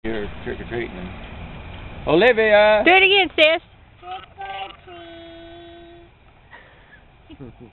You're trick-or-treating. Olivia! Do it again, sis. Trick or treat.